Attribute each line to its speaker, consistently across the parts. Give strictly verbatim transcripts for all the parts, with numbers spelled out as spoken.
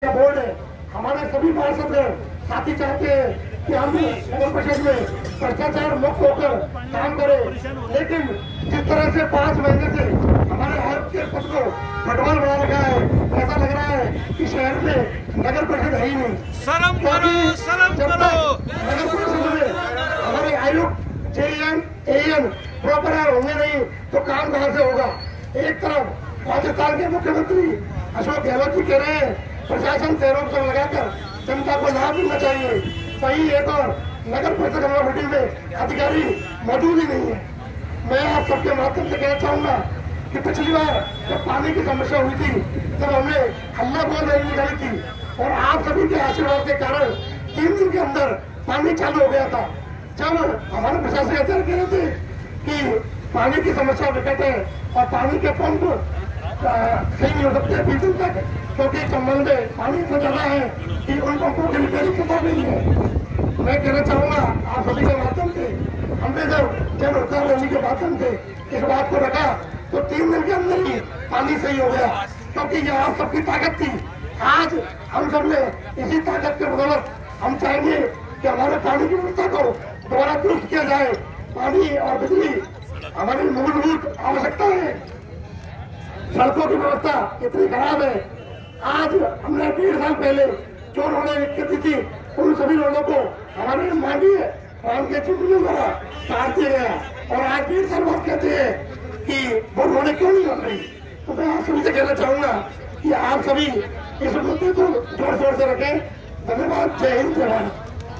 Speaker 1: Board है, हमारे सभी पार्षद साथी चाहते हैं कि हम नगर परिषद में भ्रष्टाचार मुक्त होकर काम करें, लेकिन जिस तरह से पाँच महीने से हमारे आयुक्त के पद को फटवाल बना रखा है, ऐसा लग रहा है कि शहर में नगर परिषद है ही नहीं।
Speaker 2: शर्म करो, शर्म करो।
Speaker 1: नगर परिषद में हमारे आयुक्त जेएन एएन प्रॉपर होंगे नहीं तो काम कहाँ से होगा। एक तरफ राजस्थान के मुख्यमंत्री अशोक गहलोत जी कह रहे हैं प्रशासन पैरों पर लगाकर जनता को लाभ मिलना चाहिए, सही एक और नगर परिषद अमरावती में अधिकारी मौजूद ही नहीं है। मैं आप सबके माध्यम से कहना चाहूंगा कि पिछली बार जब पानी की समस्या हुई थी तब हमने हल्ला बोल रैली निकाली थी और आप सभी के आशीर्वाद के कारण तीन दिन के अंदर पानी चालू हो गया था। जब हमारे प्रशासन अधिकारी कह रहे थे कि पानी की समस्या विकट है और पानी के पंप सही नहीं हो सकते बीस दिन तक, क्योंकि चंबल में पानी इतना ज्यादा है कि उन पंपों की रिपेयरिंग संभव नहीं है। मैं कहना चाहूंगा आप सभी के माध्यम से, हमने जब जन उत्तर रैली के माध्यम से इस बात को रखा तो तीन दिन के अंदर ही पानी सही हो गया, क्योंकि ये आप सबकी ताकत थी। आज हम सब ने इसी ताकत के बदौलत हम चाहेंगे कि हमारे पानी की व्यवस्था को दोबारा दुरुस्त किया जाए। पानी और बिजली हमारी मूलभूत आवश्यकता है। सड़कों की व्यवस्था इतनी खराब है, आज हमने डेढ़ साल पहले जो रोडें विकसित थी उन सभी रोडों को हमारे माननीय राम के चुनाव द्वारा काट दिया गया और आज डेढ़ साल बाद कहते हैं कि वो रोडें क्यों नहीं बन रही। तो मैं आप सभी से कहना चाहूंगा कि आप सभी इस मुद्दे को जोर शोर से रखें। धन्यवाद। जय हिंद, जय भारत।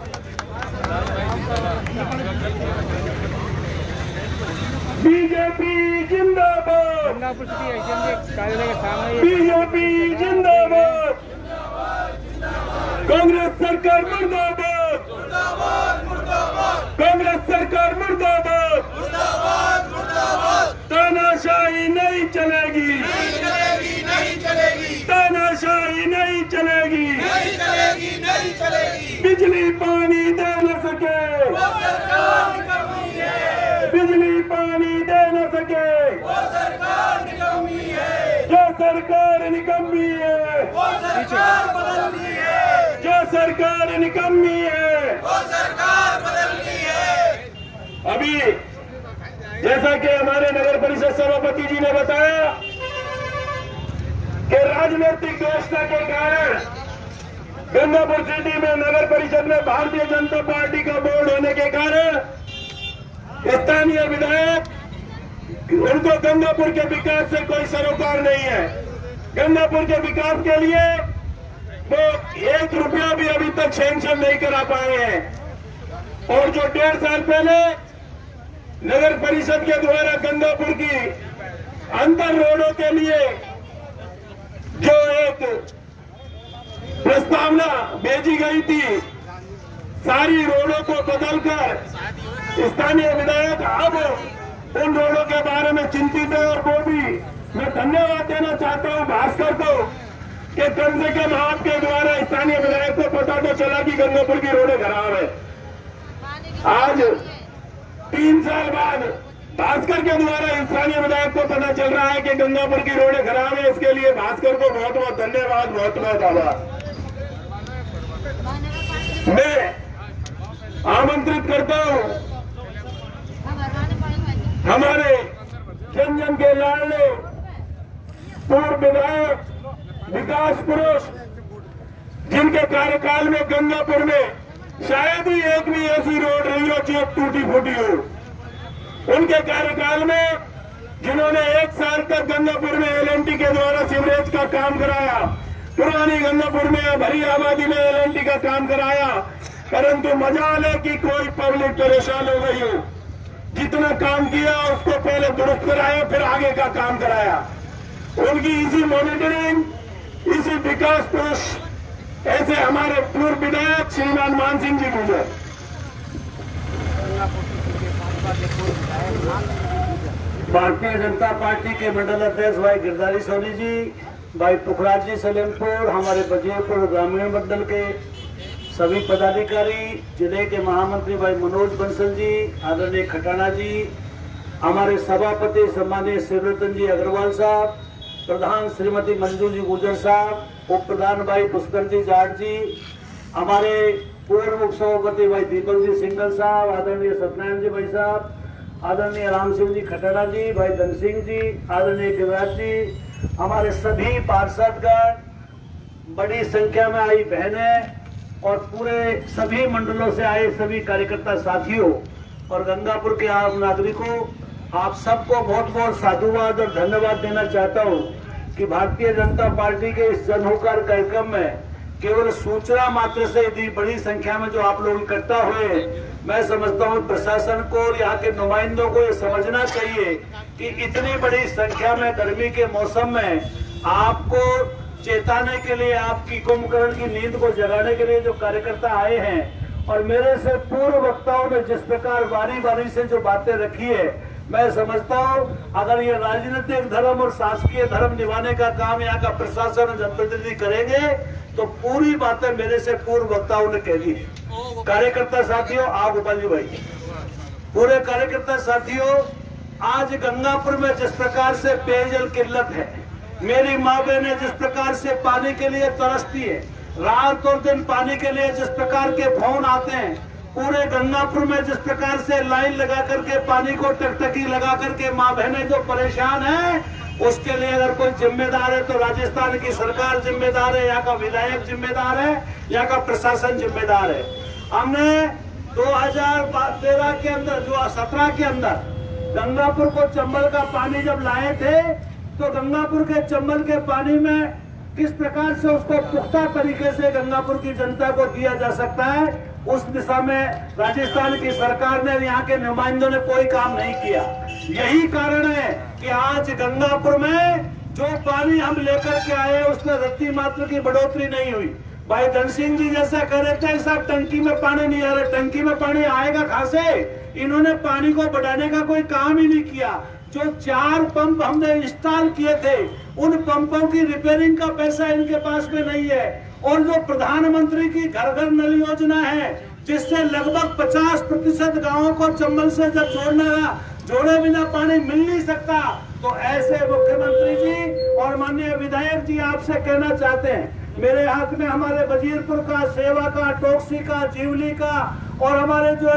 Speaker 3: बीजेपी जिंदाबाद, बीजेपी जिंदाबाद, कांग्रेस सरकार मुर्दाबाद, कांग्रेस सरकार मुर्दाबाद, तानाशाही नहीं चलेगी,
Speaker 2: नहीं चलेगी,
Speaker 3: तानाशाही नहीं चलेगी,
Speaker 2: नहीं चलेगी, नहीं चलेगी।
Speaker 3: बिजली पानी दे न सके,
Speaker 2: वो सरकार निकम्मी है,
Speaker 3: बिजली पानी दे न सके,
Speaker 2: वो सरकार निकम्मी है,
Speaker 3: जो सरकार निकम्मी है,
Speaker 2: वो सरकार बदलनी है,
Speaker 3: जो सरकार निकम्मी है,
Speaker 2: वो सरकार बदलनी है।
Speaker 3: अभी जैसा कि हमारे नगर परिषद सभापति जी ने बताया कि राजनीतिक व्यवस्था के कारण गंगापुर सिटी में नगर परिषद में भारतीय जनता पार्टी का बोर्ड होने के कारण स्थानीय विधायक उनको गंगापुर के विकास से कोई सरोकार नहीं है। गंगापुर के विकास के लिए वो एक रुपया भी अभी तक सैंक्शन नहीं करा पाए हैं और जो डेढ़ साल पहले नगर परिषद के द्वारा गंगापुर की अंतर रोडों के लिए जो एक प्रस्तावना भेजी गई थी, सारी रोडों को बदलकर स्थानीय विधायक अब उन रोडों के बारे में चिंतित है और वो भी मैं धन्यवाद देना चाहता हूं भास्कर को कि कम से कम आपके द्वारा स्थानीय विधायक को पता तो चला कि गंगापुर की रोडें खराब है। आज तीन साल बाद भास्कर के द्वारा स्थानीय विधायक को पता चल रहा है कि गंगापुर की रोडें खराब है। इसके लिए भास्कर को बहुत बहुत धन्यवाद, बहुत बहुत आभार। मैं आमंत्रित करता हूं हमारे जन जन के लाडले पूर्व विधायक विकास पुरुष जिनके कार्यकाल में गंगापुर में शायद ही एक भी ऐसी रोड रही हो जो टूटी फूटी हो, उनके कार्यकाल में जिन्होंने एक साल तक गंगापुर में एल एन टी के द्वारा सीवरेज का काम कराया, पुरानी गंगापुर में भरी आबादी में एल एन टी का काम कराया, परंतु मजाल है कि कोई पब्लिक परेशान हो गई हो। जितना काम किया उसको पहले दुरुस्त कराया, फिर आगे का काम कराया। उनकी इसी मॉनिटरिंग, इसी विकास पुरुष ऐसे हमारे पूर्व विधायक श्रीमान मान सिंह जी गुजर,
Speaker 4: भारतीय जनता पार्टी के मंडल अध्यक्ष भाई गिरधारी सोनी जी, भाई पुखराज जी सलेमपुर, हमारे बजीरपुर ग्रामीण मंडल के सभी पदाधिकारी, जिले के महामंत्री भाई मनोज बंसल जी, आदरणीय खटाना जी, हमारे सभापति सम्मानीय शिवरतन जी अग्रवाल साहब, प्रधान श्रीमती मंजू जी गुजर साहब, उप प्रधान भाई पुष्कर जी जाट जी, हमारे पूर्व उप सभापति भाई दीपक जी सिंगल साहब, आदरणीय सत्यनारायण जी भाई साहब, आदरणीय राम सिंह जी खटड़ा जी, भाई धन सिंह जी, आदरणीय गिरिराज जी, हमारे सभी पार्षदगण, बड़ी संख्या में आई बहनें और पूरे सभी मंडलों से आए सभी कार्यकर्ता साथियों और गंगापुर के आम नागरिकों, आप सबको बहुत बहुत साधुवाद और धन्यवाद देना चाहता हूं कि भारतीय जनता पार्टी के इस जनहोकार कार्यक्रम में केवल सूचना मात्र से इतनी बड़ी संख्या में जो आप लोग इकट्ठा हुए, मैं समझता हूं प्रशासन को और यहाँ के नुमाइंदों को ये समझना चाहिए कि इतनी बड़ी संख्या में गर्मी के मौसम में आपको चेताने के लिए, आपकी कुंभकर्ण की नींद को जगाने के लिए जो कार्यकर्ता आए हैं और मेरे से पूर्व वक्ताओं ने जिस प्रकार बारी बारी से जो बातें रखी है, मैं समझता हूं अगर ये राजनीतिक धर्म और शासकीय धर्म निभाने का काम यहाँ का प्रशासन और जनप्रतिनिधि करेंगे तो पूरी बातें मेरे से पूर्व वक्ताओं ने कह दी। कार्यकर्ता साथियों, आ गोपाल जी भाई, पूरे कार्यकर्ता साथियों, आज गंगापुर में जिस प्रकार से पेयजल किल्लत है, मेरी माँ बहनें जिस प्रकार से पानी के लिए तरसती है, रात और दिन पानी के लिए जिस प्रकार के फोन आते हैं, पूरे गंगापुर में जिस प्रकार से लाइन लगा करके पानी को टकटकी लगा करके माँ बहनें जो परेशान हैं, उसके लिए अगर कोई जिम्मेदार है तो राजस्थान की सरकार जिम्मेदार है, यहाँ का विधायक जिम्मेदार है, यहाँ का प्रशासन जिम्मेदार है। हमने दो हजार तेरह के अंदर, जो सत्रह के अंदर गंगापुर को चंबल का पानी जब लाए थे तो गंगापुर के चंबल के पानी में किस प्रकार से उसको पुख्ता तरीके से गंगापुर की जनता को दिया जा सकता है, उस दिशा में राजस्थान की सरकार ने, यहाँ के नुमाइंदों ने कोई काम नहीं किया। यही कारण है कि आज गंगापुर में जो पानी हम लेकर के आए उसमें रत्ती मात्र की बढ़ोतरी नहीं हुई। भाई धन सिंह जी जैसा कह रहे थे साहब टंकी में पानी नहीं आ रहा, टंकी में पानी आएगा कहां से? इन्होंने पानी को बढ़ाने का कोई काम ही नहीं किया। जो चार पंप हमने इंस्टॉल किए थे उन पंपों की रिपेयरिंग का पैसा इनके पास में नहीं है। और जो प्रधानमंत्री की घर घर नल योजना है जिससे लगभग पचास प्रतिशत गाँवों को चंबल से जब जोड़ना जोड़े बिना पानी मिल नहीं सकता, तो ऐसे मुख्यमंत्री जी और माननीय विधायक जी आपसे कहना चाहते हैं, मेरे हाथ में हमारे वजीरपुर का, सेवा का, टोकसी का, जीवली का और हमारे जो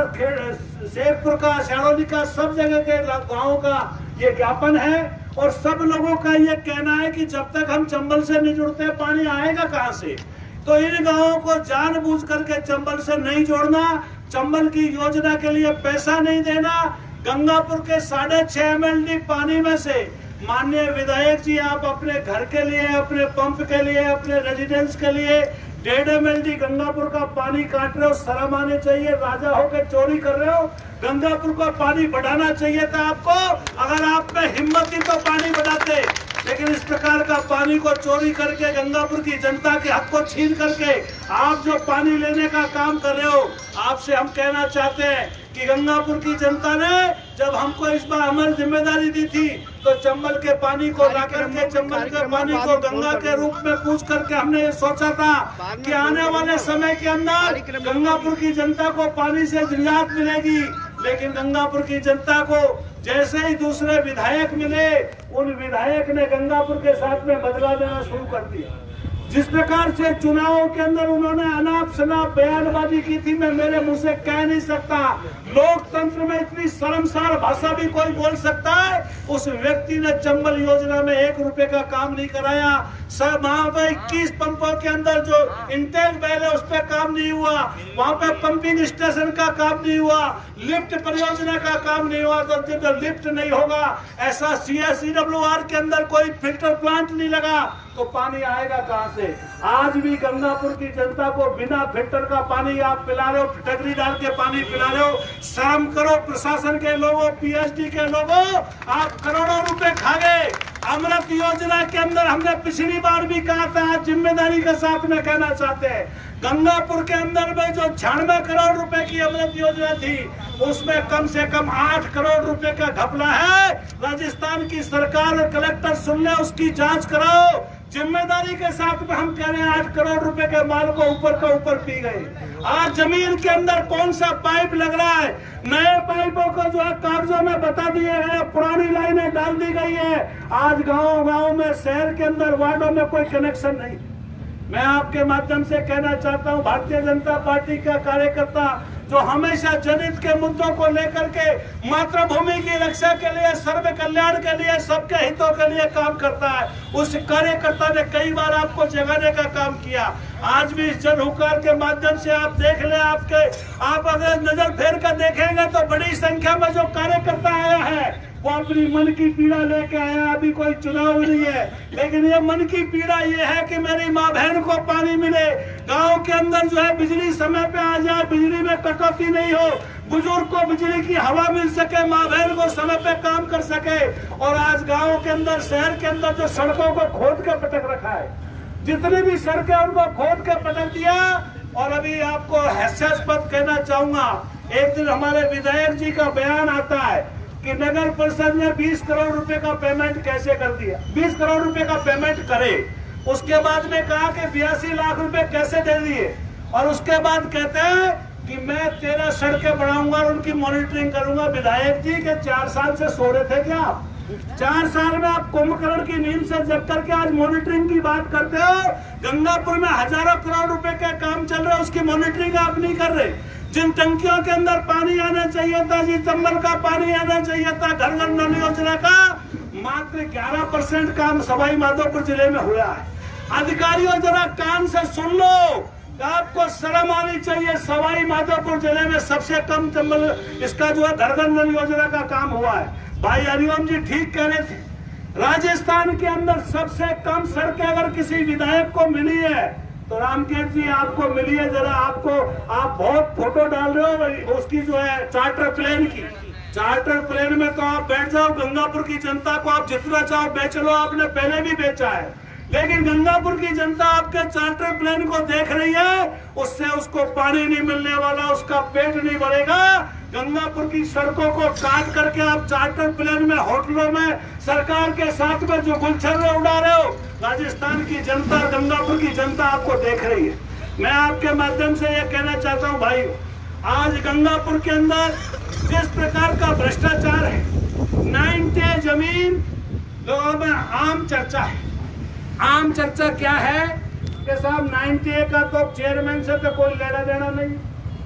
Speaker 4: शेखपुर का, शाड़ोली का, सब जगह के गाँव का ये ज्ञापन है और सब लोगों का ये कहना है कि जब तक हम चंबल से नहीं जुड़ते पानी आएगा कहां से? तो इन गांवों को जानबूझ करके चंबल से नहीं जोड़ना, चंबल की योजना के लिए पैसा नहीं देना। गंगापुर के साढ़े छह एम एल डी पानी में से माननीय विधायक जी आप अपने घर के लिए, अपने पंप के लिए, अपने रेजिडेंस के लिए डेढ़ एम एल डी गंगापुर का पानी काट रहे हो, शर्म आनी चाहिए। राजा होकर चोरी कर रहे हो। गंगापुर का पानी बढ़ाना चाहिए था आपको, अगर आप में हिम्मत थी तो पानी बढ़ाते, लेकिन इस प्रकार का पानी को चोरी करके गंगापुर की जनता के हक को छीन करके आप जो पानी लेने का काम कर रहे हो, आपसे हम कहना चाहते हैं कि गंगापुर की जनता ने जब हमको इस बार हमारी जिम्मेदारी दी थी तो चंबल के पानी को ला करके, चंबल के पानी को गंगा के रूप में पूछ करके हमने ये सोचा था कि आने वाले समय के अंदर गंगापुर की जनता को पानी से निजात मिलेगी। लेकिन गंगापुर की जनता को जैसे ही दूसरे विधायक मिले, उन विधायक ने गंगापुर के साथ में बदला देना शुरू कर दिया। जिस प्रकार से चुनावों के अंदर उन्होंने अनाप शनाप बयानबाजी की थी, मैं मेरे मुंह से कह नहीं सकता। लोकतंत्र में इतनी शर्मसार भाषा भी कोई बोल सकता है? उस व्यक्ति ने चंबल योजना में एक रुपए का काम नहीं कराया। सब वहाँ पे इक्कीस पंपों के अंदर जो इंटेक बैल है उस पर काम नहीं हुआ, वहाँ पे पंपिंग स्टेशन का काम नहीं हुआ, लिफ्ट परियोजना का काम नहीं हुआ। तो जब लिफ्ट नहीं होगा, ऐसा C S E W R के अंदर कोई फिल्टर प्लांट नहीं लगा, तो पानी आएगा कहां से? आज भी गंगापुर की जनता को बिना फिल्टर का पानी आप पिला रहे हो, फिटकरी डाल के पानी पिला रहे हो। शर्म करो प्रशासन के लोगों, पी एच डी के लोगों, आप करोड़ों रुपए खा गए। अमृत योजना के अंदर हमने पिछली बार भी कहा था, आज जिम्मेदारी के साथ में कहना चाहते हैं, गंगापुर के अंदर में जो छियानवे करोड़ रुपए की अमृत योजना थी उसमें कम से कम आठ करोड़ रुपए का घपला है। राजस्थान की सरकार और कलेक्टर सुन ले, उसकी जांच कराओ। जिम्मेदारी के साथ में हम कह रहे हैं आठ करोड़ रुपए के माल को ऊपर का ऊपर पी गए। आज जमीन के अंदर कौन सा पाइप लग रहा है? नए पाइपों को जो है कागजों में बता दिए गए, पुरानी लाइनें डाल दी गई है। आज गांव गांव में, शहर के अंदर, वार्डों में कोई कनेक्शन नहीं। मैं आपके माध्यम से कहना चाहता हूं, भारतीय जनता पार्टी का कार्यकर्ता जो हमेशा जनहित के मुद्दों को लेकर के मातृभूमि की रक्षा के लिए, सर्व कल्याण के लिए, सबके हितों के लिए काम करता है, उस कार्यकर्ता ने कई बार आपको जगाने का काम किया। आज भी इस जन हुंकार के माध्यम से आप देख ले, आपके आप अगर नजर फेर कर देखेंगे तो बड़ी संख्या में जो कार्यकर्ता आया है वो अपनी मन की पीड़ा लेके आया। अभी कोई चुनाव नहीं है, लेकिन ये मन की पीड़ा ये है कि मेरी माँ बहन को पानी मिले, गांव के अंदर जो है बिजली समय पे आ जाए, बिजली में कटौती नहीं हो, बुजुर्ग को बिजली की हवा मिल सके, माँ बहन को समय पे काम कर सके। और आज गाँव के अंदर, शहर के अंदर जो सड़कों को खोद के पटक रखा है, जितनी भी सड़कें उनको खोद के पटक दिया। और अभी आपको हास्यास्पद कहना चाहूंगा, एक दिन हमारे विधायक जी का बयान आता है कि नगर परिषद ने बीस करोड़ रुपए का पेमेंट कैसे कर दिया, बीस करोड़ रुपए का पेमेंट करे। उसके बाद में कहा कि बयासी लाख रुपए कैसे दे दिए, और उसके बाद कहते हैं कि मैं तेरह सड़कें बनाऊंगा और उनकी मॉनिटरिंग करूंगा। विधायक जी के चार साल से सो रहे थे क्या? चार साल में आप कुंभकर्ण की नींद से जग करके आज मॉनिटरिंग की बात करते हो। गंगापुर में हजारों करोड़ रुपए का काम चल रहा है, उसकी मॉनिटरिंग आप नहीं कर रहे। जिन टंकियों के अंदर पानी आना चाहिए था, जिस चंबल का पानी आना चाहिए था, घर घर नल योजना का मात्र ग्यारह परसेंट काम सवाई माधोपुर जिले में हुआ है। अधिकारियों जरा कान से सुन लो, आपको शर्म आनी चाहिए। सवाई माधोपुर जिले में सबसे कम चंबल इसका जो है घर घर नल योजना का काम हुआ है। भाई हरिओम जी ठीक कह रहे थे, राजस्थान के अंदर सबसे कम सड़कें अगर किसी विधायक को मिली है तो रामकेश जी आपको मिली है। जरा आपको, आप बहुत फोटो डाल रहे हो उसकी जो है चार्टर प्लेन की, चार्टर प्लेन में तो आप बैठ जाओ, गंगापुर की जनता को आप जितना चाहो बेच लो, आपने पहले भी बेचा है। लेकिन गंगापुर की जनता आपके चार्टर प्लेन को देख रही है, उससे उसको पानी नहीं मिलने वाला, उसका पेट नहीं भरेगा। गंगापुर की सड़कों को काट करके आप चार्टर प्लेन में, होटलों में, सरकार के साथ में जो गुलछर्रे उड़ा रहे हो, राजस्थान की जनता, गंगापुर की जनता आपको देख रही है। मैं आपके माध्यम से ये कहना चाहता हूँ भाई, आज गंगापुर के अंदर जिस प्रकार का भ्रष्टाचार है, नाइनटी जमीन लोगों में आम चर्चा है। आम चर्चा क्या है कि साहब नाइनटी का तो चेयरमैन से तो कोई लेना देना नहीं,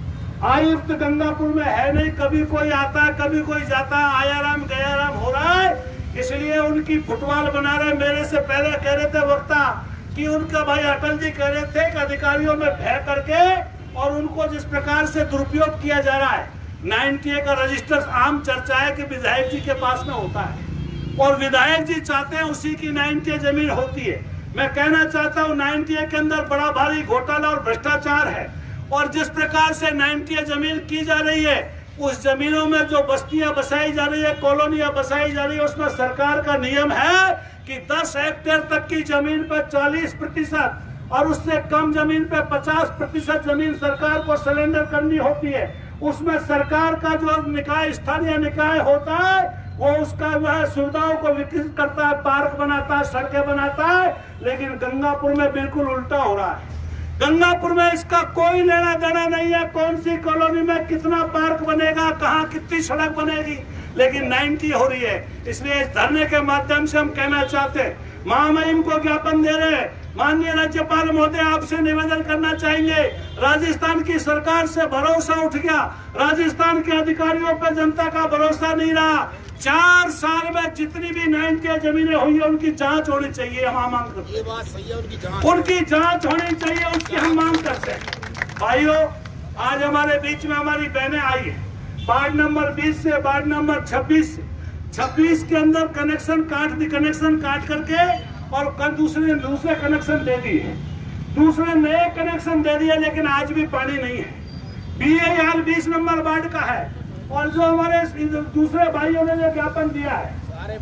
Speaker 4: आयुक्त गंगापुर में है नहीं, कभी कोई आता है कभी कोई जाता है, आयाराम गयाराम हो रहा है, इसलिए उनकी फुटबॉल बना रहे। मेरे से पहले कह रहे थे वक्ता कि उनका भाई अटल जी कह रहे थे कि अधिकारियों में भय करके और उनको जिस प्रकार से दुरुपयोग किया जा रहा है, नाइनटी का रजिस्टर आम चर्चा है कि विधायक जी के पास में होता है और विधायक जी चाहते हैं उसी की नाइनटी जमीन होती है। मैं कहना चाहता हूँ नाइनटी के अंदर बड़ा भारी घोटाला और भ्रष्टाचार है, और जिस प्रकार से नाइनटी जमीन की जा रही है, उस जमीनों में जो बस्तियां बसाई जा रही है, कॉलोनियां बसाई जा रही है, उसमें सरकार का नियम है कि दस हेक्टेयर तक की जमीन पर चालीस प्रतिशत और उससे कम जमीन पे पचास प्रतिशत जमीन सरकार को सरेंडर करनी होती है। उसमें सरकार का जो निकाय, स्थानीय निकाय होता है, वो उसका वह सुविधाओं को विकसित करता है, पार्क बनाता है, सड़कें बनाता है। लेकिन गंगापुर में बिल्कुल उल्टा हो रहा है। गंगापुर में इसका कोई लेना देना नहीं है, कौन सी कॉलोनी में कितना पार्क बनेगा, कहाँ कितनी सड़क बनेगी, लेकिन नाइनटी हो रही है। इसलिए इस धरने के माध्यम से हम कहना चाहते हैं, महामहिम को ज्ञापन दे रहे हैं, माननीय राज्यपाल महोदय आपसे निवेदन करना चाहेंगे, राजस्थान की सरकार से भरोसा उठ गया, राजस्थान के अधिकारियों पर जनता का भरोसा नहीं रहा। चार साल में जितनी भी नाइनटी जमीनें हुई है उनकी जांच होनी चाहिए, हम मांग करते हैं। ये बात सही है, उनकी जांच उनकी जांच होनी चाहिए, उसकी हम मांग करते हैं। भाइयों, आज हमारे बीच में हमारी बहनें आई है, वार्ड नंबर बीस से वार्ड नंबर छब्बीस से छब्बीस के अंदर कनेक्शन काट दी, कनेक्शन काट करके और कल दूसरे दूसरे कनेक्शन दे दिए, दूसरे नए कनेक्शन दे दिए, लेकिन आज भी पानी नहीं है। बी ए आर बीस नंबर वार्ड का है, और जो हमारे दूसरे भाइयों ने जो ज्ञापन दिया है,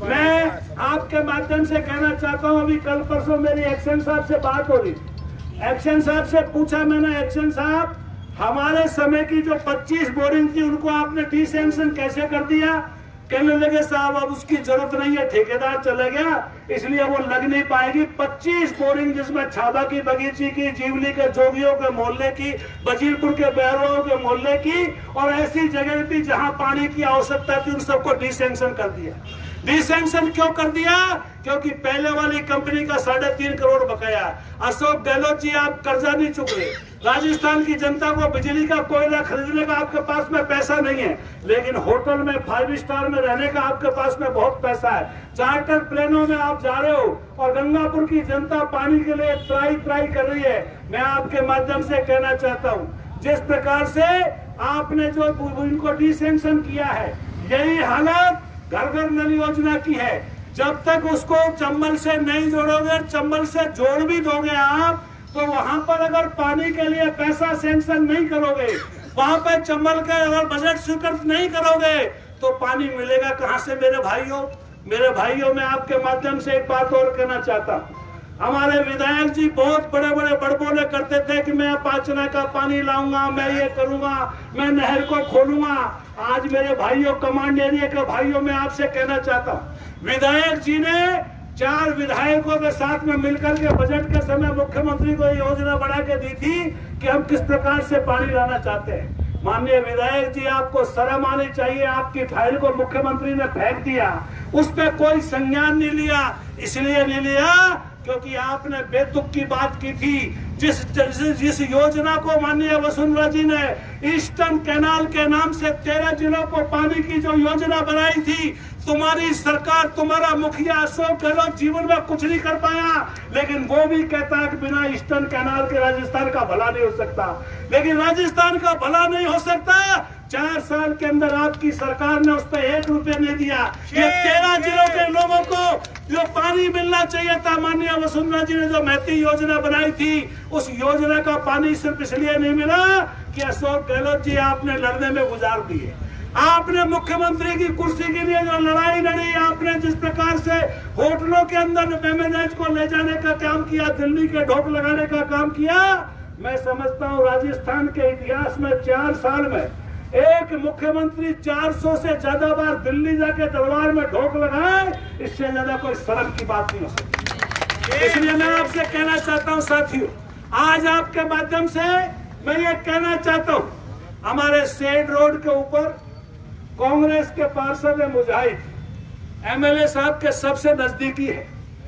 Speaker 4: मैं आपके माध्यम से कहना चाहता हूं, अभी कल परसों मेरी एक्शन साहब से बात हो रही, एक्शन साहब से पूछा मैंने, एक्शन साहब हमारे समय की जो पच्चीस बोरिंग थी उनको आपने डी सैंक्शन कैसे कर दिया? कहने लगे साहब अब उसकी जरूरत नहीं है, ठेकेदार चला गया, इसलिए वो लग नहीं पाएगी। पच्चीस बोरिंग जिसमें छाबा की बगीची की, जीवली के जोगियों के मोहल्ले की, बजीरपुर के बैरों के मोहल्ले की और ऐसी जगह भी जहां पानी की आवश्यकता थी उन सबको डी सैंक्शन कर दिया।
Speaker 3: डिसेंशन क्यों कर दिया? क्योंकि पहले वाली कंपनी का साढ़े तीन करोड़ बकाया। अशोक गहलोत जी, आप कर्जा नहीं चुक रहे। राजस्थान की जनता को बिजली का कोयला खरीदने का आपके पास में पैसा नहीं है, लेकिन होटल में फाइव स्टार में रहने का आपके पास में बहुत पैसा है। चार्टर प्लेनों में आप जा रहे हो और गंगापुर की जनता पानी के लिए त्राई त्राई कर रही है। मैं आपके माध्यम से कहना चाहता हूँ, जिस प्रकार से आपने जो इनको डिसेंशन किया है, यही हालत घर घर नल योजना की है। जब तक उसको चंबल से नहीं जोड़ोगे, चंबल से जोड़ भी दोगे आप, तो वहां पर अगर पानी के लिए पैसा सैंक्शन नहीं करोगे, वहां पर चंबल का अगर बजट स्वीकृत नहीं करोगे, तो पानी मिलेगा कहां से मेरे भाइयों? मेरे भाइयों, मैं आपके माध्यम से एक बात और कहना चाहता हूं। हमारे विधायक जी बहुत बड़े बड़े बड़बोले करते थे कि मैं पाचना का पानी लाऊंगा, मैं ये करूंगा, मैं नहर को खोलूंगा। आज मेरे भाइयों, कमांड एरिया के भाइयों, मैं आपसे कहना चाहता हूँ, विधायक जी ने चार विधायकों के साथ में मिलकर के बजट के समय मुख्यमंत्री को योजना बना के दी थी कि हम किस प्रकार से पानी लाना चाहते हैं। माननीय विधायक जी, आपको शर्म आनी चाहिए। आपकी फाइल को मुख्यमंत्री ने फेंक दिया, उस पर कोई संज्ञान नहीं लिया। इसलिए नहीं लिया क्योंकि आपने बेतुक की बात की थी। जिस जिस योजना को माननीय वसुंधरा जी ने ईस्टर्न कैनाल के नाम से तेरह जिलों को पानी की जो योजना बनाई थी, तुम्हारी सरकार, तुम्हारा मुखिया अशोक गहलोत जीवन में कुछ नहीं कर पाया, लेकिन वो भी कहता है कि बिना ईस्टर्न कैनाल के राजस्थान का भला नहीं हो सकता। लेकिन राजस्थान का भला नहीं हो सकता, चार साल के अंदर आपकी सरकार ने उस पर एक रुपये नहीं दिया। ये तेरह जिलों के लोगों को जो पानी मिलना चाहिए था, माननीय वसुंधरा जी ने जो महती योजना बनाई थी, उस योजना का पानी सिर्फ इसलिए नहीं मिला कि अशोक गहलोत जी आपने लड़ने में गुजार दिए। आपने मुख्यमंत्री की कुर्सी के लिए जो लड़ाई लड़ी, आपने जिस प्रकार से होटलों के अंदर मेमनेज को ले जाने का काम किया, दिल्ली के ढोक लगाने का काम किया, मैं समझता हूँ राजस्थान के इतिहास में चार साल में एक मुख्यमंत्री चार सौ से ज्यादा बार दिल्ली जाके दरबार में ढोक लगाए, इससे ज्यादा कोई शर्म की बात नहीं हो सकती। इसलिए मैं आपसे कहना चाहता हूं साथियों, आज आपके माध्यम से मैं ये कहना चाहता हूं, हमारे सेड रोड के ऊपर कांग्रेस के पार्षद मुजाहिद एमएलए साहब के सबसे नजदीकी है,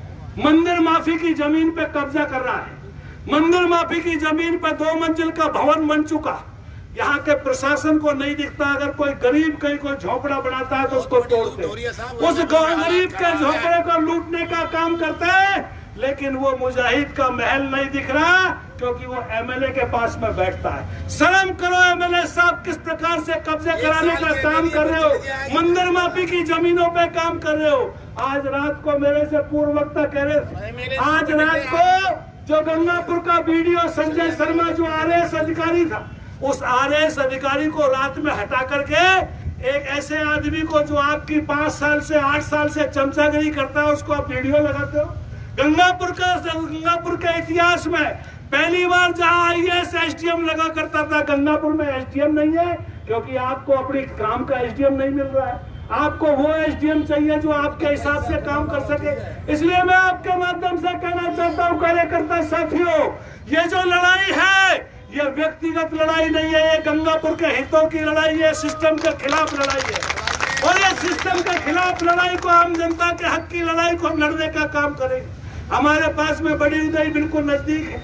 Speaker 3: मंदिर माफी की जमीन पे कब्जा कर रहा है। मंदिर माफी की जमीन पर दो मंजिल का भवन बन चुका। यहाँ के प्रशासन को नहीं दिखता, अगर कोई गरीब कहीं कोई झोपड़ा बनाता है तो उसको तोड़ते, उस गरीब के झोपड़े को लूटने का काम करते हैं। लेकिन वो मुजाहिद का महल नहीं दिख रहा क्योंकि वो एमएलए के पास में बैठता है। शर्म करो एमएलए साहब, किस प्रकार से कब्जे कराने का काम कर रहे हो, मंदिर माफी की जमीनों पे काम कर रहे हो। आज रात को मेरे से पूर्व वक्ता कह रहे थे, आज रात को जो गंगापुर का वीडियो संजय शर्मा जो आरएएस अधिकारी था, उस आरएएस अधिकारी को रात में हटा करके एक ऐसे आदमी को जो आपकी पांच साल से आठ साल से चमचागिरी करता है, उसको आप वीडियो लगाते हो। गंगापुर का गंगापुर के इतिहास में पहली बार जहां आईएएस एसडीएम लगा करता था, गंगापुर में एसडीएम नहीं है क्योंकि आपको अपनी काम का एसडीएम नहीं मिल रहा है। आपको वो एसडीएम चाहिए जो आपके हिसाब से काम कर सके। इसलिए मैं आपके माध्यम से कहना चाहता हूँ कार्यकर्ता साथियों, ये जो लड़ाई है ये व्यक्तिगत लड़ाई नहीं है, ये गंगापुर के हितों की लड़ाई है, सिस्टम के खिलाफ लड़ाई है। और ये सिस्टम के खिलाफ लड़ाई को, आम जनता के हक की लड़ाई को हम लड़ने का काम करेंगे। हमारे पास में बड़ी उदय बिल्कुल नजदीक है,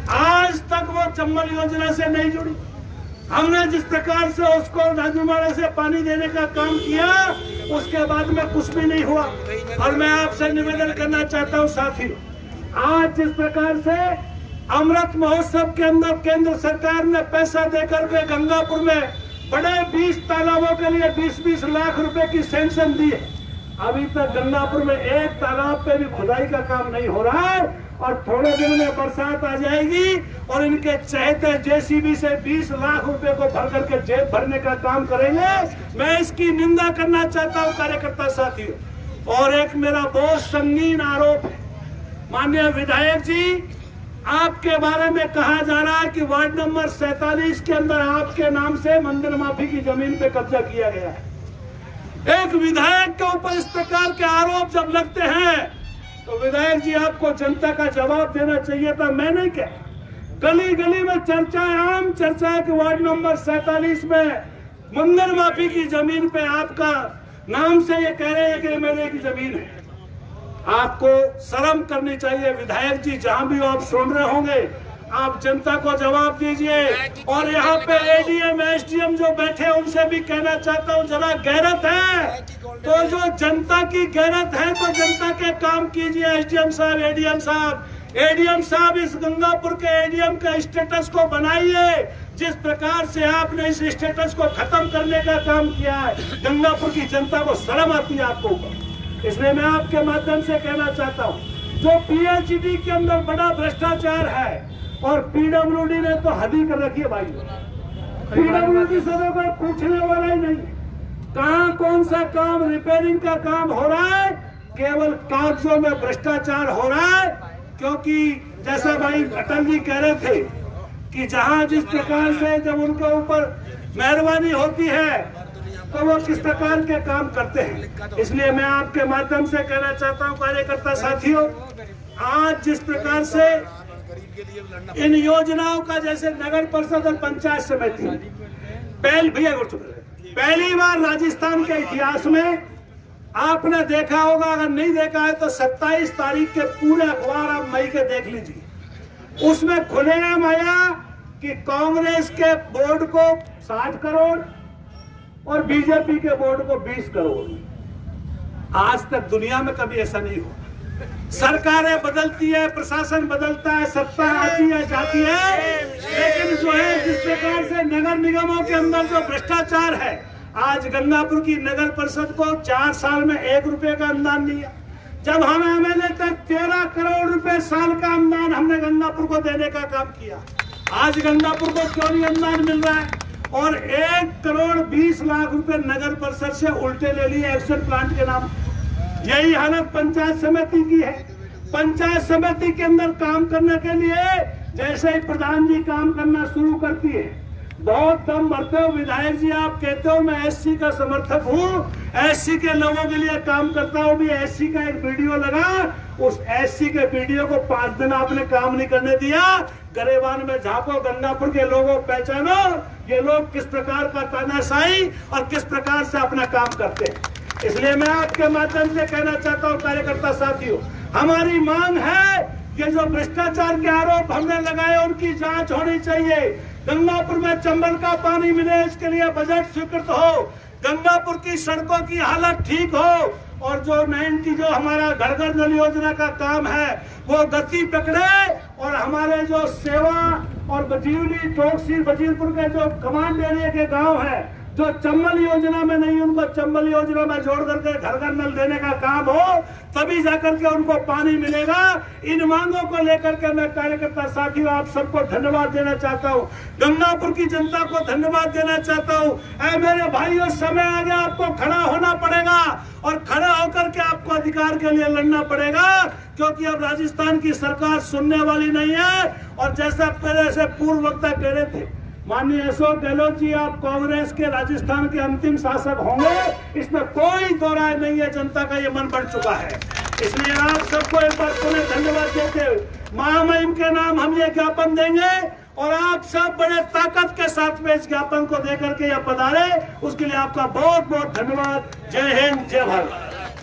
Speaker 3: आज तक वो चंबल योजना से नहीं जुड़ी। हमने जिस प्रकार से उसको राजूमाड़ा से पानी देने का काम किया, उसके बाद में कुछ भी नहीं हुआ। और मैं आपसे निवेदन करना चाहता हूँ साथियों, आज जिस प्रकार से अमृत महोत्सव के अंदर केंद्र सरकार ने पैसा देकर के गंगापुर में बड़े बीस तालाबों के लिए बीस बीस लाख रुपए की सैंक्शन दी है, अभी तक गंगापुर में एक तालाब पे भी खुदाई का काम नहीं हो रहा है। और थोड़े दिन में बरसात आ जाएगी और इनके चहेते जेसीबी से बीस लाख रुपए को भर करके जेब भरने का काम करेंगे। मैं इसकी निंदा करना चाहता हूँ कार्यकर्ता साथियों। और एक मेरा बहुत संगीन आरोप है, माननीय विधायक जी, आपके बारे में कहा जा रहा है कि वार्ड नंबर सैतालीस के अंदर आपके नाम से मंदिर माफी की जमीन पे कब्जा किया गया है। एक विधायक के ऊपर इस प्रकार के आरोप जब लगते हैं तो विधायक जी आपको जनता का जवाब देना चाहिए था। मैं नहीं कह, गली गली में चर्चा है, आम चर्चा है कि वार्ड नंबर सैतालीस में मंदिर माफी की जमीन पे आपका नाम से ये कह रहे हैं कि मेरे की जमीन है। आपको शर्म करनी चाहिए विधायक जी, जहां भी आप सुन रहे होंगे, आप जनता को जवाब दीजिए। और यहाँ पे एडीएम एसडीएम जो बैठे हैं उनसे भी कहना चाहता हूँ, जरा गैरत है तो जो जनता की गैरत है तो जनता के काम कीजिए। एसडीएम साहब, एडीएम साहब, एडीएम साहब इस गंगापुर के एडीएम का स्टेटस को बनाइए। जिस प्रकार से आपने इस स्टेटस को खत्म करने का काम किया है, गंगापुर की जनता को शर्म आती है आपको ऊपर। इसलिए मैं आपके माध्यम से कहना चाहता हूँ, जो पीएचडी के अंदर बड़ा भ्रष्टाचार है और पीडब्ल्यूडी ने तो हद ही कर रखी है भाई। पीडब्ल्यूडी से तो कोई पूछने वाला ही नहीं, कहाँ कौन सा काम रिपेयरिंग का काम हो रहा है, केवल कागजों में भ्रष्टाचार हो रहा है। क्योंकि जैसा भाई अटल जी कह रहे थे कि जहां जिस प्रकार से जब उनके ऊपर मेहरबानी होती है तो वो किस प्रकार के काम करते हैं। इसलिए मैं आपके माध्यम से कहना चाहता हूं कार्यकर्ता साथियों, आज जिस प्रकार से इन योजनाओं का, जैसे नगर परिषद और पंचायत समिति, पहल भैया पहली बार राजस्थान के इतिहास में आपने देखा होगा, अगर नहीं देखा है तो सत्ताईस तारीख के पूरे अखबार आप मई के देख लीजिए। उसमें खुलेआम आया कि कांग्रेस के बोर्ड को साठ करोड़ और बीजेपी के बोर्ड को बीस करोड़। आज तक दुनिया में कभी ऐसा नहीं हुआ। सरकारें बदलती है, प्रशासन बदलता है, सत्ता आती है जाती है, लेकिन जो है जिस प्रकार से नगर निगमों के अंदर जो भ्रष्टाचार है, आज गंगापुर की नगर परिषद को चार साल में एक रुपए का अनुदान दिया, जब हम एमएलए तक तेरह करोड़ रुपए साल का अनुदान हमने गंगापुर को देने का काम किया। आज गंगापुर को क्यों नहीं अनुदान मिल रहा है? और एक करोड़ बीस लाख रुपए नगर परिषद से उल्टे ले लिए एक्शन प्लांट के नाम। यही हालत पंचायत समिति की है। पंचायत समिति के अंदर काम करने के लिए जैसे ही प्रधान जी काम करना शुरू करती है, बहुत दम भरते हो विधायक जी, आप कहते हो मैं एससी का समर्थक हूँ, एससी के लोगों के लिए काम करता हूँ। भी एससी का एक वीडियो लगा, उस एससी के वीडियो को पांच दिन आपने काम नहीं करने दिया। गरेबान में झांको, गंगापुर के लोगों पहचानो ये लोग किस प्रकार का तानाशाही और किस प्रकार से अपना काम करते हैं। इसलिए मैं आपके माध्यम से कहना चाहता हूँ कार्यकर्ता साथियों, हमारी मांग है ये जो भ्रष्टाचार के आरोप हमने लगाए उनकी जांच होनी चाहिए। गंगापुर में चंबल का पानी मिले, इसके लिए बजट स्वीकृत हो। गंगापुर की सड़कों की हालत ठीक हो, और जो नाइनटी जो हमारा घर घर नल योजना का काम है वो गति पकड़े, और हमारे जो सेवा और बजीवली टोकसी बजीरपुर के जो कमांड एरिया के गांव है जो चंबल योजना में नहीं, उनको चंबल योजना में जोड़ करके घर घर नल देने का काम हो, तभी जाकर के उनको पानी मिलेगा। इन मांगों को लेकर के मैं कार्यकर्ता साथियों आप सबको धन्यवाद देना चाहता हूँ, गंगापुर की जनता को धन्यवाद देना चाहता हूँ। ऐ मेरे भाइयों, समय आ गया, आपको खड़ा होना पड़ेगा और खड़ा होकर के आपको अधिकार के लिए लड़ना पड़ेगा, क्योंकि अब राजस्थान की सरकार सुनने वाली नहीं है। और जैसा पहले से पूर्व वक्ता कह रहे थे, माननीय अशोक गहलोत जी आप कांग्रेस के राजस्थान के अंतिम शासक होंगे, इसमें कोई दो राय नहीं है। जनता का ये मन बढ़ चुका है। इसलिए आप सबको एक बार पुनः धन्यवाद देते हुए महामहिम के नाम हम ये ज्ञापन देंगे, और आप सब बड़े ताकत के साथ में इस ज्ञापन को देकर के यह पधारे, उसके लिए आपका बहुत बहुत धन्यवाद। जय हिंद, जय भारत।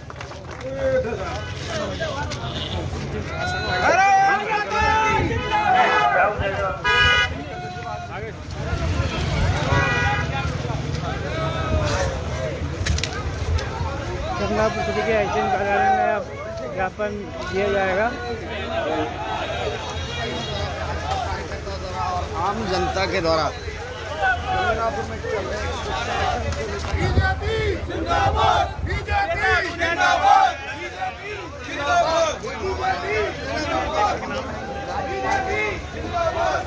Speaker 5: गंगापुर सिटी के एक्शन कार्यालय में अब ज्ञापन दिया जाएगा।
Speaker 6: आम जनता के द्वारा
Speaker 2: बीजेपी जिंदाबाद, बीजेपी जिंदाबाद, बीजेपी जिंदाबाद, बीजेपी जिंदाबाद, बीजेपी जिंदाबाद।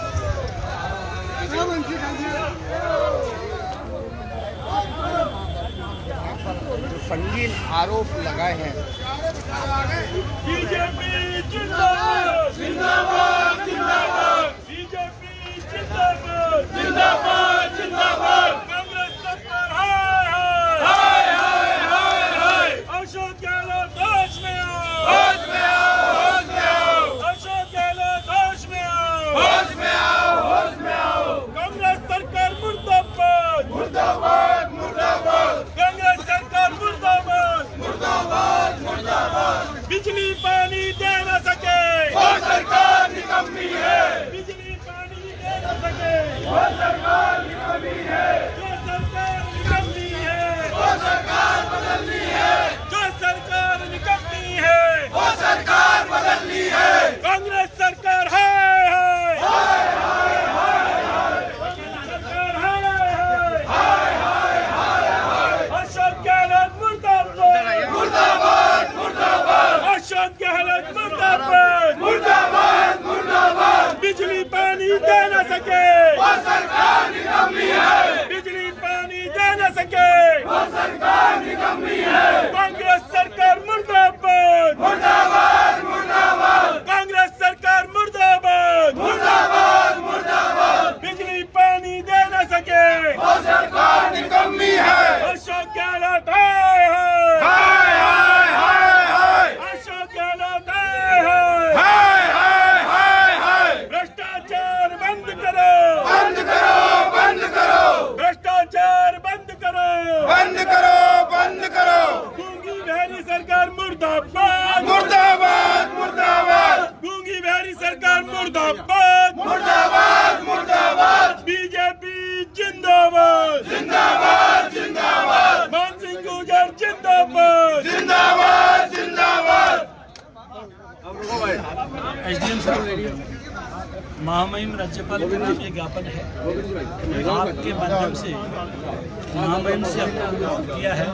Speaker 6: संगीन आरोप लगाए हैं।
Speaker 3: बीजेपी जिंदाबाद, जिंदाबाद, जिंदाबाद, बीजेपी जिंदाबाद, जिंदाबाद, जिंदाबाद, कांग्रेस सरकार हाय हाय हाय हाय हाय। अशोक गहलोत होश में आओ, होश में आओ, होश में आओ। अशोक गहलोत होश में आओ, होश में आओ, होश में आओ। कांग्रेस सरकार मुर्दाबाद, मुर्दाबाद, मुर्दाबाद। कांग्रेस सरकार पानी दे न सके
Speaker 2: वो सरकार निकम्मी है।
Speaker 3: बिजली पानी दे न सके
Speaker 2: वो सरकार निकम्मी है।
Speaker 3: कांग्रेस सरकार मुर्दाबाद
Speaker 2: मुर्दाबाद मुर्दाबाद
Speaker 3: कांग्रेस सरकार मुर्दाबाद
Speaker 2: मुर्दाबाद मुर्दाबाद
Speaker 3: बिजली पानी दे न सके
Speaker 2: वो सरकार निकम्मी है।
Speaker 3: अशोक गहलोत हाय
Speaker 2: हाय हाय हाय हाय
Speaker 3: अशोक गहलोत हाय
Speaker 2: हाय हाय हाय हाय
Speaker 3: भ्रष्टाचार बंद करो
Speaker 2: बंद करो बंद करो
Speaker 3: भ्रष्टाचार बंद करो
Speaker 2: बंद करो बंद करो
Speaker 3: गूंगी बहरी सरकार मुर्दाबाद
Speaker 2: मुर्दाबाद मुर्दाबाद
Speaker 3: गूंगी बहरी सरकार मुर्दाबाद
Speaker 2: मुर्दाबाद मुर्दाबाद
Speaker 3: बीजेपी जिंदाबाद
Speaker 2: जिंदाबाद जिंदाबाद
Speaker 3: मान सिंह गुर्जर जिंदाबाद
Speaker 2: जिंदाबाद जिंदाबाद।
Speaker 3: एसडीएम साहब, महामहिम राज्यपाल के नाम ये ज्ञापन है। आपके माध्यम से महामहिम से हमने अनुरोध किया है,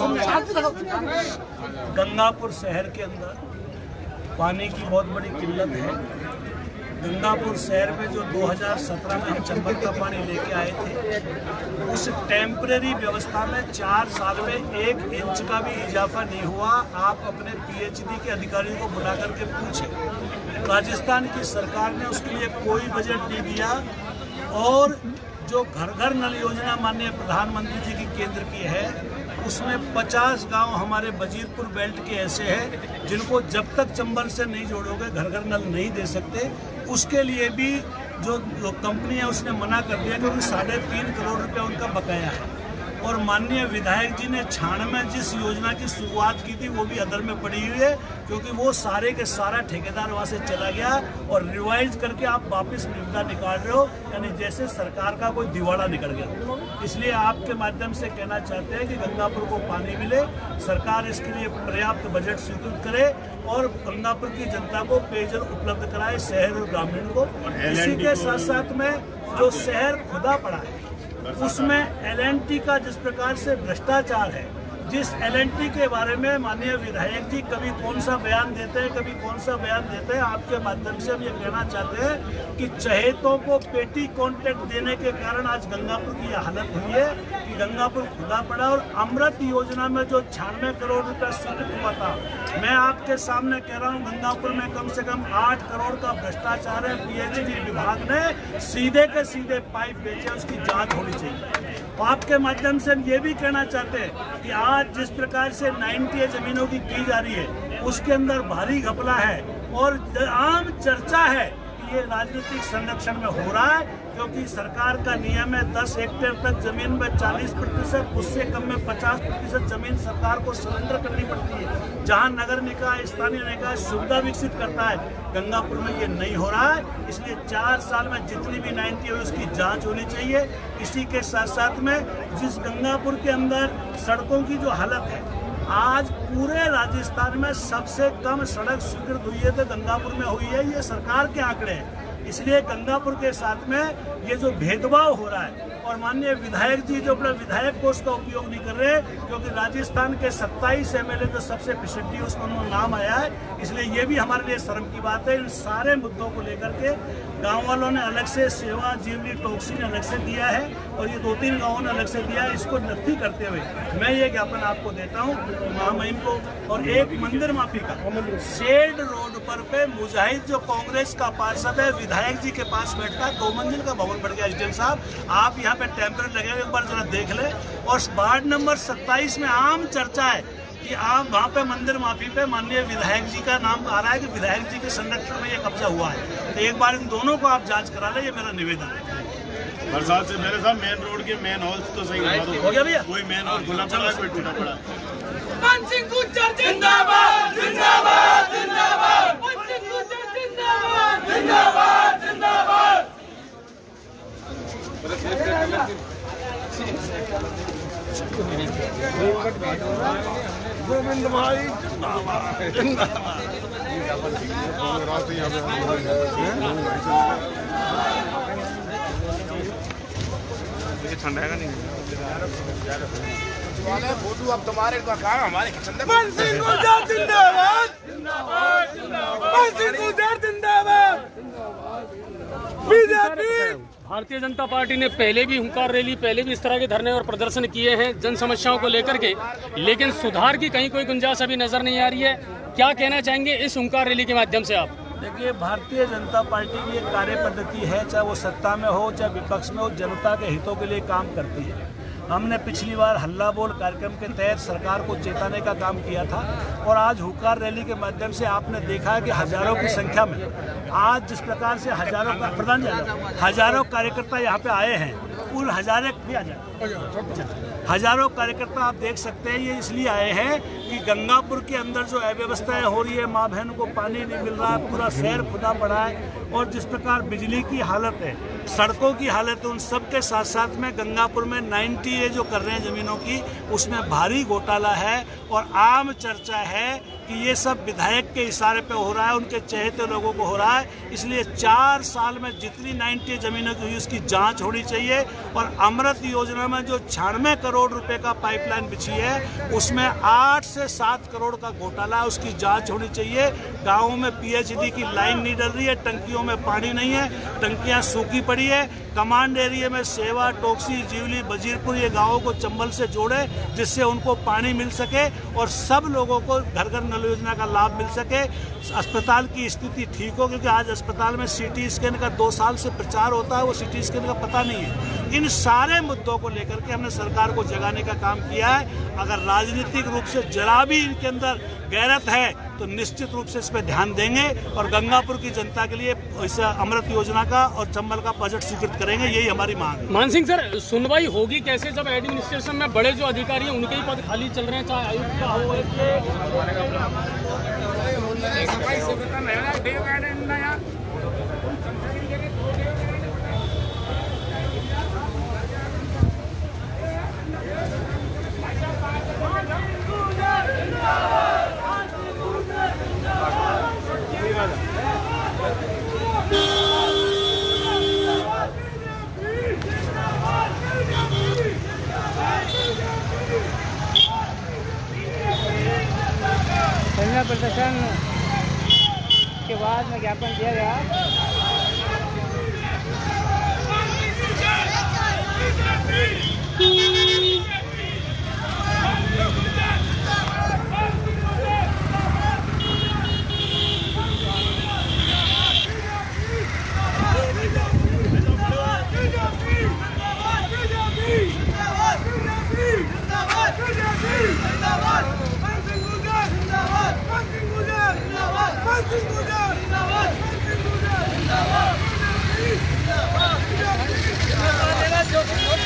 Speaker 3: गंगापुर शहर के अंदर पानी की बहुत बड़ी किल्लत है। गंगापुर शहर में जो दो हज़ार सत्रह में हम चंबल का पानी लेके आए थे, उस टेम्परेरी व्यवस्था में चार साल में एक इंच का भी इजाफा नहीं हुआ। आप अपने पीएचडी के अधिकारियों को बुला करके पूछें। राजस्थान की सरकार ने उसके लिए कोई बजट नहीं दिया और जो घर घर नल योजना माननीय प्रधानमंत्री जी की केंद्र की है, उसमें पचास गांव हमारे वजीरपुर बेल्ट के ऐसे हैं जिनको जब तक चंबल से नहीं जोड़ोगे घर घर नल नहीं दे सकते। उसके लिए भी जो, जो कंपनी है उसने मना कर दिया क्योंकि साढ़े तीन करोड़ रुपया उनका बकाया है। और माननीय विधायक जी ने छाण में जिस योजना की शुरुआत की थी वो भी अदर में पड़ी हुई है, क्योंकि वो सारे के सारा ठेकेदार वहाँ से चला गया और रिवाइज करके आप वापस निविदा निकाल रहे हो, यानी जैसे सरकार का कोई दिवाड़ा निकल गया। इसलिए आपके माध्यम से कहना चाहते हैं कि गंगापुर को पानी मिले, सरकार इसके लिए पर्याप्त बजट स्वीकृत करे और गंगापुर की जनता को पेयजल उपलब्ध कराए, शहर और ग्रामीण को। इसी के साथ साथ में जो शहर खुदा पड़ा है उसमें एल एंड टी का जिस प्रकार से भ्रष्टाचार है, जिस एल एंड टी के बारे में माननीय विधायक जी कभी कौन सा बयान देते हैं कभी कौन सा बयान देते हैं, आपके माध्यम से हम ये कहना चाहते हैं कि चहेतों को पेटी कॉन्ट्रैक्ट देने के कारण आज गंगापुर की यह हालत हुई है कि गंगापुर खुदा पड़ा। और अमृत योजना में जो छियानवे करोड़ रुपया स्वीकृत हुआ था, मैं आपके सामने कह रहा हूँ गंगापुर में कम से कम आठ करोड़ का भ्रष्टाचार है। पीएचडी विभाग ने सीधे के सीधे पाइप बेचे, उसकी जाँच होनी चाहिए। आपके माध्यम से हम ये भी कहना चाहते हैं कि आज जिस प्रकार से नब्बे जमीनों की की जा रही है उसके अंदर भारी घपला है और आम चर्चा है कि ये राजनीतिक संरक्षण में हो रहा है, क्योंकि सरकार का नियम है दस हेक्टेयर तक जमीन में चालीस प्रतिशत, उससे कम में पचास प्रतिशत जमीन सरकार को सरेंडर करनी पड़ती है, जहां नगर निकाय स्थानीय निकाय सुविधा विकसित करता है। गंगापुर में ये नहीं हो रहा है, इसलिए चार साल में जितनी भी नाइन्टी हुई उसकी जांच होनी चाहिए। इसी के साथ साथ में जिस गंगापुर के अंदर सड़कों की जो हालत है, आज पूरे राजस्थान में सबसे कम सड़क स्वीकृत हुई है तो गंगापुर में हुई है, ये सरकार के आंकड़े हैं। इसलिए गंगापुर के साथ में ये जो भेदभाव हो रहा है और माननीय विधायक जी जो अपना विधायक कोष का उपयोग नहीं कर रहे, क्योंकि राजस्थान के सत्ताईस एमएलए जो सबसे पिछड़ी उसमें उनका नाम आया है, इसलिए ये भी हमारे लिए शर्म की बात है। इन सारे मुद्दों को लेकर के गांव वालों ने अलग से सेवा जीवनी टॉक्सी ने अलग से दिया है और ये दो तीन गांवों ने अलग से दिया है। इसको नत्थी करते हुए मैं ये ज्ञापन आपको देता हूँ महामहिम को। और एक मंदिर माफी का शेड रोड पर पे मुजाहिद जो कांग्रेस का पार्षद है विधायक जी के पास बैठता है, दो मंजिल का भवन बढ़ गया। एसडीएम साहब, आप यहाँ पे टेम्परेट लगे हुए एक बार जरा देख ले। और वार्ड नंबर सत्ताईस में आम चर्चा है कि आप वहाँ पे मंदिर माफी पे माननीय विधायक जी का नाम आ रहा है कि विधायक जी के संरक्षण में ये कब्जा हुआ है। तो एक बार इन दोनों को आप जांच करा ले, ये मेरा निवेदन है।
Speaker 7: बरसात से मेरे साथ मेन रोड के मेन हॉल तो सही
Speaker 3: हो गया भैया,
Speaker 7: कोई मेन हॉल खुला पड़ा कोई टूटा पड़ा।
Speaker 2: मान सिंह गुर्जर जिंदाबाद जिंदाबाद जिंदाबाद मान सिंह गुर्जर जिंदाबाद जिंदाबाद जिंदाबाद।
Speaker 1: गोविंद भाई जिंदाबाद
Speaker 7: ठंडा है नहीं
Speaker 6: वाले फोटो अब तुम्हारे का काम हमारे किचन में।
Speaker 2: मान सिंह गुर्जर जिंदाबाद जिंदाबाद जिंदाबाद मान सिंह गुर्जर जिंदाबाद। बीजेपी।
Speaker 8: भारतीय जनता पार्टी ने पहले भी हुंकार रैली, पहले भी इस तरह के धरने और प्रदर्शन किए हैं जन समस्याओं को लेकर के, लेकिन सुधार की कहीं कोई गुंजाइश अभी नजर नहीं आ रही है। क्या कहना चाहेंगे इस हुंकार रैली के माध्यम से आप?
Speaker 4: देखिए, भारतीय जनता पार्टी की एक कार्य पद्धति है, चाहे वो सत्ता में हो चाहे विपक्ष में हो, जनता के हितों के लिए काम करती है। हमने पिछली बार हल्ला बोल कार्यक्रम के तहत सरकार को चेताने का काम किया था और आज हुंकार रैली के माध्यम से आपने देखा है कि हजारों की संख्या में आज जिस प्रकार से हजारों प्रधान हजारों कार्यकर्ता यहाँ पे आए हैं, उन हजारे भी आ जाए हजारों कार्यकर्ता आप देख सकते हैं। ये इसलिए आए हैं कि गंगापुर के अंदर जो अव्यवस्थाएं हो रही है, माँ बहन को पानी नहीं मिल रहा है, पूरा शहर खुदा पड़ा है, और जिस प्रकार बिजली की हालत है, सड़कों की हालत है, उन सब के साथ साथ में गंगापुर में नाइन्टी ए जो कर रहे हैं ज़मीनों की, उसमें भारी घोटाला है और आम चर्चा है कि ये सब विधायक के इशारे पे हो रहा है, उनके चहेते लोगों को हो रहा है। इसलिए चार साल में जितनी नाइन्टी जमीनों की हुई उसकी जांच होनी चाहिए और अमृत योजना में जो छियानवे करोड़ रुपए का पाइपलाइन बिछी है उसमें आठ से सात करोड़ का घोटाला है, उसकी जांच होनी चाहिए। गाँवों में पीएचडी की लाइन नहीं डल रही है, टंकियों में पानी नहीं है, टंकियाँ सूखी पड़ी है। कमांड एरिया में सेवा, टोक्सी, जीवली, बजीरपुर ये गाँवों को चंबल से जोड़े जिससे उनको पानी मिल सके और सब लोगों को घर घर नल योजना का लाभ मिल सके। अस्पताल की स्थिति ठीक हो, क्योंकि आज अस्पताल में सीटी स्कैन का दो साल से प्रचार होता है, वो सीटी स्कैन का पता नहीं है। इन सारे मुद्दों को लेकर के हमने सरकार को जगाने का काम किया है। अगर राजनीतिक रूप से जरा भी इनके अंदर गैरत है तो निश्चित रूप से इस पर ध्यान देंगे और गंगापुर की जनता के लिए इस अमृत योजना का और चंबल का बजट स्वीकृत करेंगे, यही हमारी मांग है।
Speaker 8: मान सिंह सर, सुनवाई होगी कैसे जब एडमिनिस्ट्रेशन में बड़े जो अधिकारी हैं उनके ही पद खाली चल रहे हैं, चाहे आयुक्त का हो?
Speaker 5: धरना प्रदर्शन के बाद में ज्ञापन दिया गया।
Speaker 2: जिंदाबाद।